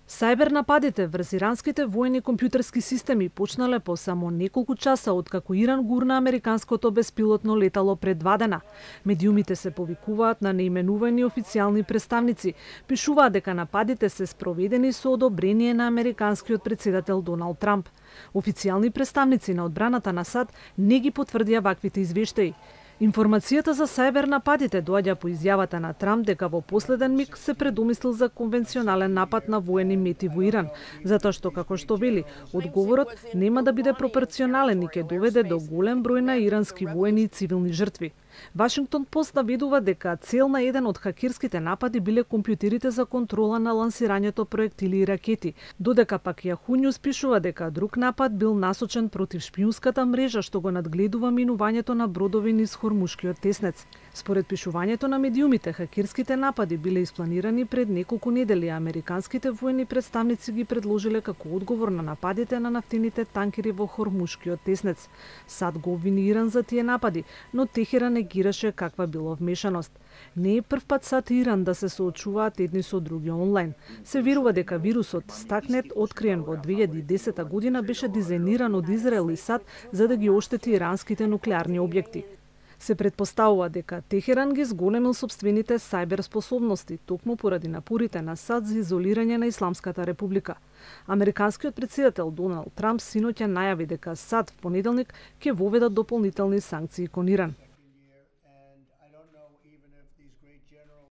Сајбер нападите врз иранските воени компјутерски системи почнале по само неколку часа откако Иран гурна американското беспилотно летало пред 2 дена. Медиумите се повикуваат на неименувани официјални представници, пишуваат дека нападите се спроведени со одобрение на американскиот претседател Доналд Трамп. Официјални представници на одбраната на САД не ги потврдија ваквите извештаи. Информацијата за сајбер нападите доаѓа по изјавата на Трамп дека во последен миг се предумислил за конвенционален напад на воени мети во Иран, затоа што, како што вели, одговорот нема да биде пропорционален и ќе доведе до голем број на ирански воени и цивилни жртви. Вашингтон Пост наведува дека цел на еден од хакерските напади биле компјутерите за контрола на лансирањето проектили и ракети, додека пак Yahoo News пишува дека друг напад бил насочен против шпиунската мрежа што го надгледува минувањето на бродови низ Хормушкиот теснец. Според пишувањето на медиумите, хакерските напади биле испланирани пред неколку недели, а американските воени представници ги предложиле како одговор на нападите на нафтените танкери во Хормушкиот теснец. САД го обвини Иран за тие напади, но Техеран негираше каква било вмешаност. Не е првпат САД и Иран да се соочуваат едни со други онлайн. Се верува дека вирусот Stuxnet, откриен во 2010 година, беше дизајниран од Израел и САД за да ги оштети иранските нуклеарни објекти. Се претпоставува дека Техеран ги зголемил сопствените сајбер способности, токму поради напорите на САД за изолирање на Исламската република. Американскиот претседател Доналд Трамп синоќа најави дека САД в понеделник ќе воведат дополнителни санкции кон Иран.